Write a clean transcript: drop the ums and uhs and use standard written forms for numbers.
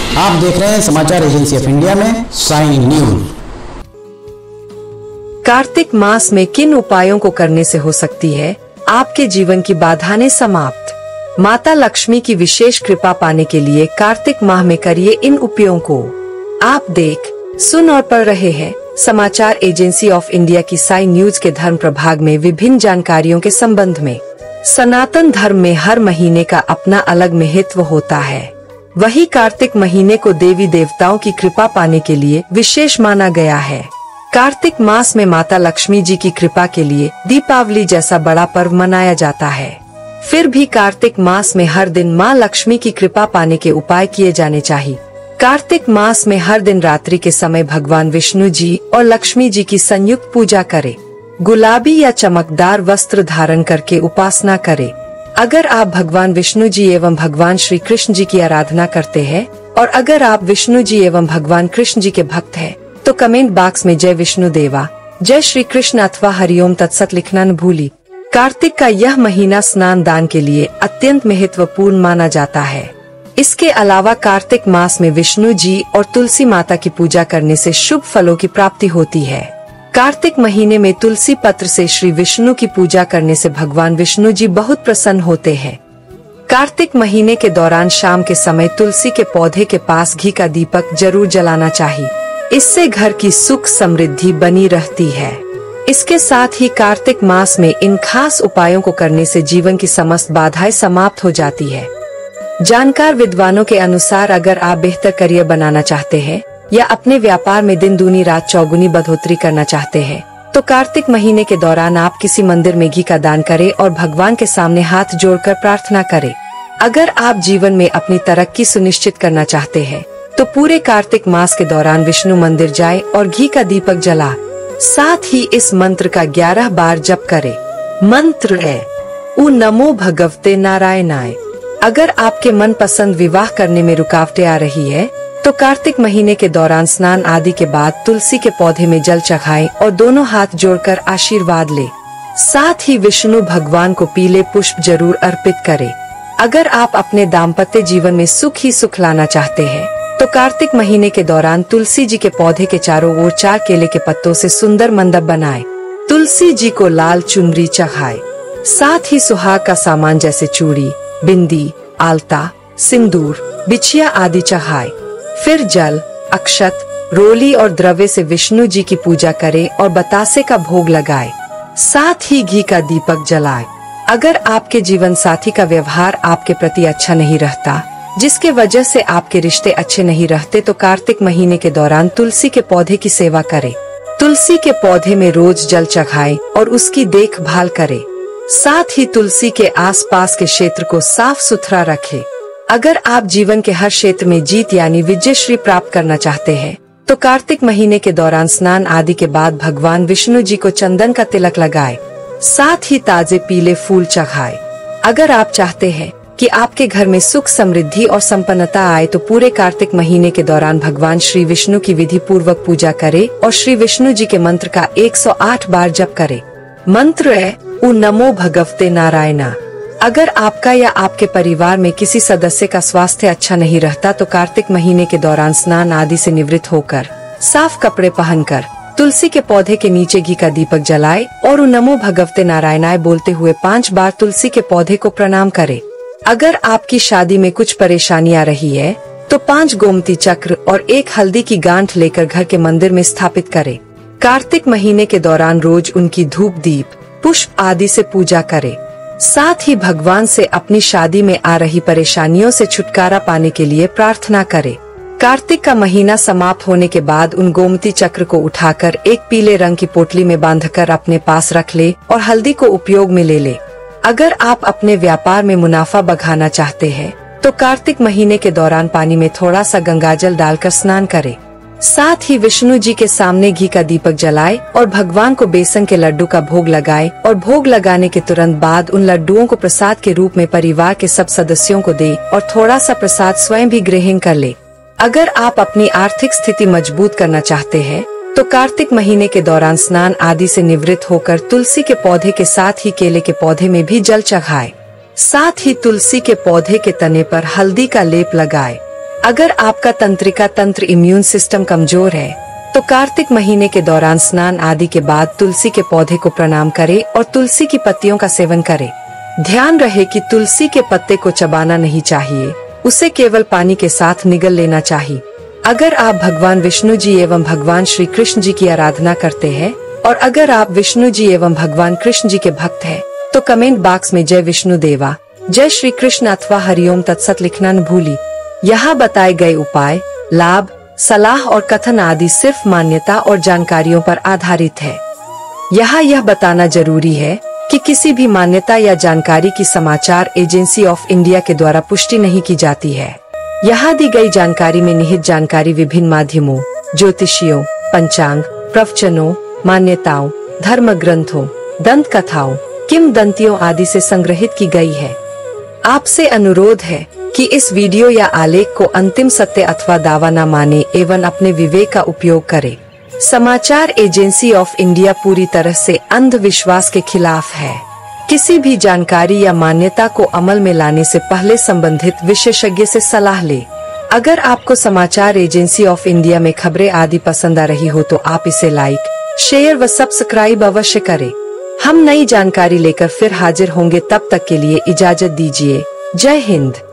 आप देख रहे हैं समाचार एजेंसी ऑफ इंडिया में साइन न्यूज। कार्तिक मास में किन उपायों को करने से हो सकती है आपके जीवन की बाधाएं समाप्त। माता लक्ष्मी की विशेष कृपा पाने के लिए कार्तिक माह में करिए इन उपायों को। आप देख, सुन और पढ़ रहे हैं समाचार एजेंसी ऑफ इंडिया की साइन न्यूज के धर्म प्रभाग में विभिन्न जानकारियों के संबंध में। सनातन धर्म में हर महीने का अपना अलग महत्व होता है। वही कार्तिक महीने को देवी देवताओं की कृपा पाने के लिए विशेष माना गया है। कार्तिक मास में माता लक्ष्मी जी की कृपा के लिए दीपावली जैसा बड़ा पर्व मनाया जाता है। फिर भी कार्तिक मास में हर दिन माँ लक्ष्मी की कृपा पाने के उपाय किए जाने चाहिए। कार्तिक मास में हर दिन रात्रि के समय भगवान विष्णु जी और लक्ष्मी जी की संयुक्त पूजा करें। गुलाबी या चमकदार वस्त्र धारण करके उपासना करें। अगर आप भगवान विष्णु जी एवं भगवान श्री कृष्ण जी की आराधना करते हैं और अगर आप विष्णु जी एवं भगवान कृष्ण जी के भक्त हैं, तो कमेंट बॉक्स में जय विष्णु देवा, जय श्री कृष्ण अथवा हरिओम तत्सत लिखना न भूली। कार्तिक का यह महीना स्नान दान के लिए अत्यंत महत्वपूर्ण माना जाता है। इसके अलावा कार्तिक मास में विष्णु जी और तुलसी माता की पूजा करने से शुभ फलों की प्राप्ति होती है। कार्तिक महीने में तुलसी पत्र से श्री विष्णु की पूजा करने से भगवान विष्णु जी बहुत प्रसन्न होते हैं। कार्तिक महीने के दौरान शाम के समय तुलसी के पौधे के पास घी का दीपक जरूर जलाना चाहिए। इससे घर की सुख समृद्धि बनी रहती है। इसके साथ ही कार्तिक मास में इन खास उपायों को करने से जीवन की समस्त बाधाएं समाप्त हो जाती है। जानकार विद्वानों के अनुसार अगर आप बेहतर करियर बनाना चाहते हैं या अपने व्यापार में दिन दूनी रात चौगुनी बढ़ोतरी करना चाहते हैं, तो कार्तिक महीने के दौरान आप किसी मंदिर में घी का दान करें और भगवान के सामने हाथ जोड़कर प्रार्थना करें। अगर आप जीवन में अपनी तरक्की सुनिश्चित करना चाहते हैं, तो पूरे कार्तिक मास के दौरान विष्णु मंदिर जाए और घी का दीपक जला। साथ ही इस मंत्र का 11 बार जप करें। मंत्र है ऊ नमो भगवते नारायणाय। अगर आपके मन पसंद विवाह करने में रुकावटें आ रही है, तो कार्तिक महीने के दौरान स्नान आदि के बाद तुलसी के पौधे में जल चढ़ाएं और दोनों हाथ जोड़कर आशीर्वाद ले। साथ ही विष्णु भगवान को पीले पुष्प जरूर अर्पित करें। अगर आप अपने दाम्पत्य जीवन में सुख ही सुख लाना चाहते हैं, तो कार्तिक महीने के दौरान तुलसी जी के पौधे के चारों ओर 4 केले के पत्तों से सुंदर मंडप बनाएं। तुलसी जी को लाल चुनरी चढ़ाएं। साथ ही सुहाग का सामान जैसे चूड़ी, बिंदी, आलता, सिंदूर, बिछिया आदि चढ़ाएं। फिर जल, अक्षत, रोली और द्रव्य से विष्णु जी की पूजा करें और बतासे का भोग लगाएं। साथ ही घी का दीपक जलाएं। अगर आपके जीवन साथी का व्यवहार आपके प्रति अच्छा नहीं रहता, जिसके वजह से आपके रिश्ते अच्छे नहीं रहते, तो कार्तिक महीने के दौरान तुलसी के पौधे की सेवा करें। तुलसी के पौधे में रोज जल चढ़ाएं और उसकी देखभाल करें। साथ ही तुलसी के आसपास के क्षेत्र को साफ सुथरा रखें। अगर आप जीवन के हर क्षेत्र में जीत यानी विजय श्री प्राप्त करना चाहते हैं, तो कार्तिक महीने के दौरान स्नान आदि के बाद भगवान विष्णु जी को चंदन का तिलक लगाएं। साथ ही ताजे पीले फूल चढ़ाएं। अगर आप चाहते हैं कि आपके घर में सुख समृद्धि और संपन्नता आए, तो पूरे कार्तिक महीने के दौरान भगवान श्री विष्णु की विधि पूर्वक पूजा करें और श्री विष्णु जी के मंत्र का 108 बार जप करें। मंत्र है ऊ नमो भगवते नारायणा। अगर आपका या आपके परिवार में किसी सदस्य का स्वास्थ्य अच्छा नहीं रहता, तो कार्तिक महीने के दौरान स्नान आदि से निवृत्त होकर साफ कपड़े पहनकर तुलसी के पौधे के नीचे घी का दीपक जलाए और ऊ नमो भगवते नारायणाय बोलते हुए 5 बार तुलसी के पौधे को प्रणाम करें। अगर आपकी शादी में कुछ परेशानी आ रही है, तो 5 गोमती चक्र और 1 हल्दी की गांठ लेकर घर के मंदिर में स्थापित करें। कार्तिक महीने के दौरान रोज उनकी धूप दीप पुष्प आदि से पूजा करें। साथ ही भगवान से अपनी शादी में आ रही परेशानियों से छुटकारा पाने के लिए प्रार्थना करें। कार्तिक का महीना समाप्त होने के बाद उन गोमती चक्र को उठाकर एक पीले रंग की पोटली में बांधकर अपने पास रख ले और हल्दी को उपयोग में ले ले। अगर आप अपने व्यापार में मुनाफा बढ़ाना चाहते हैं, तो कार्तिक महीने के दौरान पानी में थोड़ा सा गंगाजल डालकर स्नान करें। साथ ही विष्णु जी के सामने घी का दीपक जलाए और भगवान को बेसन के लड्डू का भोग लगाए और भोग लगाने के तुरंत बाद उन लड्डुओं को प्रसाद के रूप में परिवार के सब सदस्यों को दे और थोड़ा सा प्रसाद स्वयं भी ग्रहण कर ले। अगर आप अपनी आर्थिक स्थिति मजबूत करना चाहते हैं, तो कार्तिक महीने के दौरान स्नान आदि से निवृत्त होकर तुलसी के पौधे के साथ ही केले के पौधे में भी जल चढ़ाए। साथ ही तुलसी के पौधे के तने पर हल्दी का लेप लगाए। अगर आपका तंत्रिका तंत्र इम्यून सिस्टम कमजोर है तो कार्तिक महीने के दौरान स्नान आदि के बाद तुलसी के पौधे को प्रणाम करें और तुलसी की पत्तियों का सेवन करें। ध्यान रहे कि तुलसी के पत्ते को चबाना नहीं चाहिए, उसे केवल पानी के साथ निगल लेना चाहिए। अगर आप भगवान विष्णु जी एवं भगवान श्री कृष्ण जी की आराधना करते हैं और अगर आप विष्णु जी एवं भगवान कृष्ण जी के भक्त हैं, तो कमेंट बॉक्स में जय विष्णु देवा, जय श्री कृष्ण अथवा हरिओम तत्सत लिखना न भूली। यहाँ बताए गए उपाय, लाभ, सलाह और कथन आदि सिर्फ मान्यता और जानकारियों पर आधारित है। यहाँ यह बताना जरूरी है कि किसी भी मान्यता या जानकारी की समाचार एजेंसी ऑफ इंडिया के द्वारा पुष्टि नहीं की जाती है। यहाँ दी गई जानकारी में निहित जानकारी विभिन्न माध्यमों, ज्योतिषियों, पंचांग, प्रवचनों, मान्यताओं, धर्म ग्रंथों, दंत कथाओं, किंवदंतियों आदि से संग्रहित की गई है। आपसे अनुरोध है कि इस वीडियो या आलेख को अंतिम सत्य अथवा दावा न माने एवं अपने विवेक का उपयोग करें। समाचार एजेंसी ऑफ इंडिया पूरी तरह से अंधविश्वास के खिलाफ है। किसी भी जानकारी या मान्यता को अमल में लाने से पहले संबंधित विशेषज्ञ से सलाह ले। अगर आपको समाचार एजेंसी ऑफ इंडिया में खबरें आदि पसंद आ रही हो तो आप इसे लाइक, शेयर व सब्सक्राइब अवश्य करें। हम नई जानकारी लेकर फिर हाजिर होंगे, तब तक के लिए इजाजत दीजिए। जय हिंद।